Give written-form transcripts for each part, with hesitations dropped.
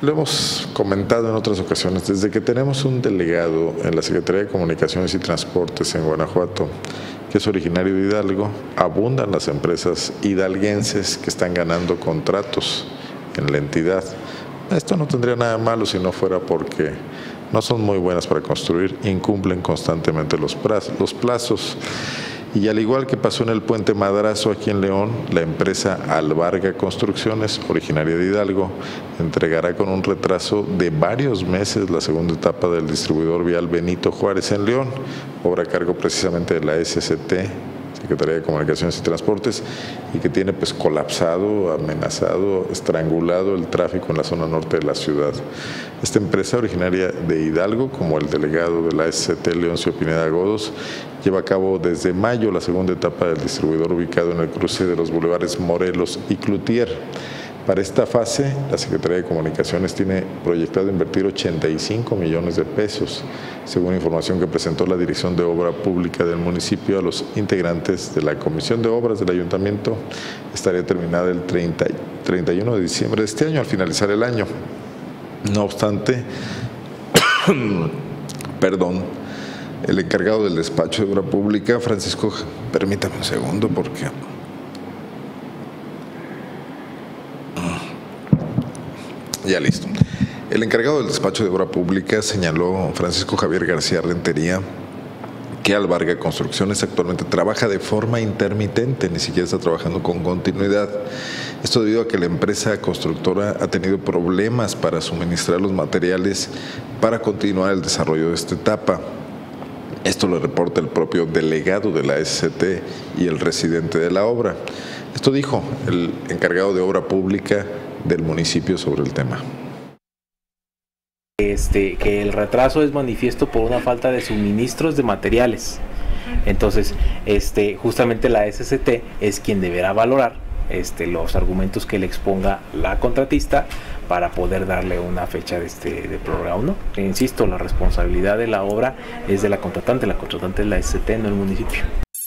Lo hemos comentado en otras ocasiones, desde que tenemos un delegado en la Secretaría de Comunicaciones y Transportes en Guanajuato, que es originario de Hidalgo, abundan las empresas hidalguenses que están ganando contratos en la entidad. Esto no tendría nada malo si no fuera porque no son muy buenas para construir, incumplen constantemente los plazos. Y al igual que pasó en el Puente Madrazo aquí en León, la empresa Albarga Construcciones, originaria de Hidalgo, entregará con un retraso de varios meses la segunda etapa del distribuidor vial Benito Juárez en León, obra a cargo precisamente de la SCT, Secretaría de Comunicaciones y Transportes, y que tiene pues colapsado, amenazado, estrangulado el tráfico en la zona norte de la ciudad. Esta empresa, originaria de Hidalgo, como el delegado de la SCT, Leoncio Pineda Godos, lleva a cabo desde mayo la segunda etapa del distribuidor ubicado en el cruce de los bulevares Morelos y Cloutier. Para esta fase, la Secretaría de Comunicaciones tiene proyectado invertir 85 millones de pesos, según información que presentó la Dirección de Obra Pública del municipio a los integrantes de la Comisión de Obras del Ayuntamiento. Estaría terminada el 31 de diciembre de este año, al finalizar el año. No obstante, el encargado del despacho de Obra Pública, Francisco, permítame un segundo porque... Ya listo. El encargado del despacho de Obra Pública señaló, Francisco Javier García Rentería, que Albarga Construcciones actualmente trabaja de forma intermitente, ni siquiera está trabajando con continuidad. Esto debido a que la empresa constructora ha tenido problemas para suministrar los materiales para continuar el desarrollo de esta etapa. Esto lo reporta el propio delegado de la SCT y el residente de la obra. Esto dijo el encargado de Obra Pública del municipio sobre el tema. Que el retraso es manifiesto por una falta de suministros de materiales. Entonces, justamente la SCT es quien deberá valorar los argumentos que le exponga la contratista para poder darle una fecha de prórroga o no. Insisto, la responsabilidad de la obra es de la contratante es la SCT, no el municipio.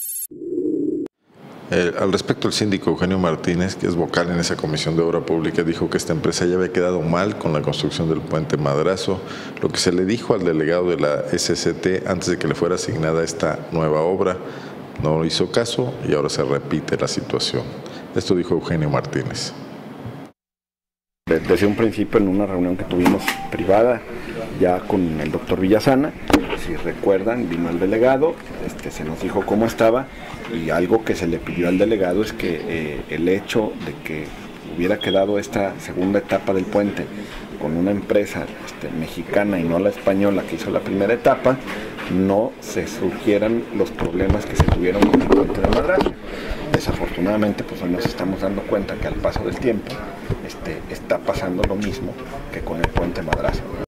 Al respecto, el síndico Eugenio Martínez, que es vocal en esa comisión de obra pública, dijo que esta empresa ya había quedado mal con la construcción del Puente Madrazo, lo que se le dijo al delegado de la SCT antes de que le fuera asignada esta nueva obra. No hizo caso y ahora se repite la situación. Esto dijo Eugenio Martínez. Desde un principio, en una reunión que tuvimos privada ya con el doctor Villasana, si recuerdan, vino el delegado, se nos dijo cómo estaba, y algo que se le pidió al delegado es que el hecho de que hubiera quedado esta segunda etapa del puente con una empresa mexicana y no la española que hizo la primera etapa, no se surgieran los problemas que se tuvieron con el puente de Madrazo. Desafortunadamente, pues hoy nos estamos dando cuenta que al paso del tiempo está pasando lo mismo que con el puente Madrazo.